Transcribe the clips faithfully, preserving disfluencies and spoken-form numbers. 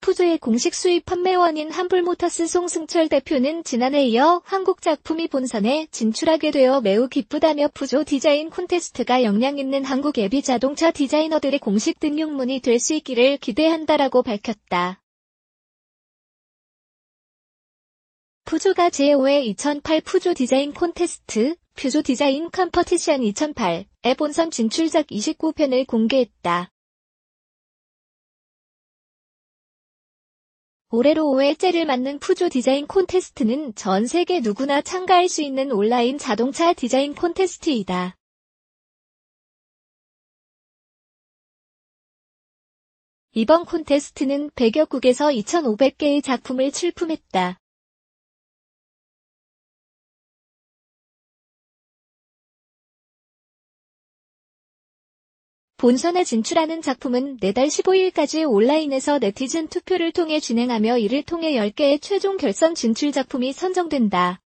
푸조의 공식 수입 판매원인 한불모터스 송승철 대표는 지난해에 이어 한국 작품이 본선에 진출하게 되어 매우 기쁘다며 푸조 디자인 콘테스트가 역량 있는 한국 예비 자동차 디자이너들의 공식 등용문이 될 수 있기를 기대한다라고 밝혔다. 푸조가 제오회 이천팔 푸조 디자인 콘테스트, 푸조 디자인 컴퍼티션 이천팔의 본선 진출작 이십구 편을 공개했다. 올해로 오 회째를 맞는 푸조 디자인 콘테스트는 전 세계 누구나 참가할 수 있는 온라인 자동차 디자인 콘테스트이다. 이번 콘테스트는 백여 국에서 이천오백 개의 작품을 출품했다. 본선에 진출하는 작품은 내달 십오일까지 온라인에서 네티즌 투표를 통해 진행하며 이를 통해 열 개의 최종 결선 진출 작품이 선정된다.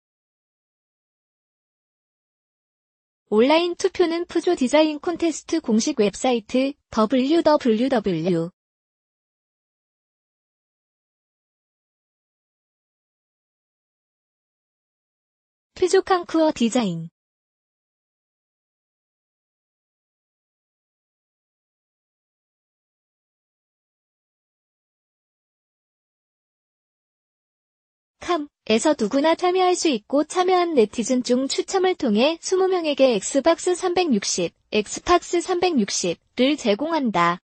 온라인 투표는 푸조 디자인 콘테스트 공식 웹사이트 더블유 더블유 더블유 푸조 컨쿠어 디자인 컴에서 누구나 참여할 수 있고 참여한 네티즌 중 추첨을 통해 이십 명에게 엑스박스 삼백육십, 엑스박스 삼백육십을 제공한다.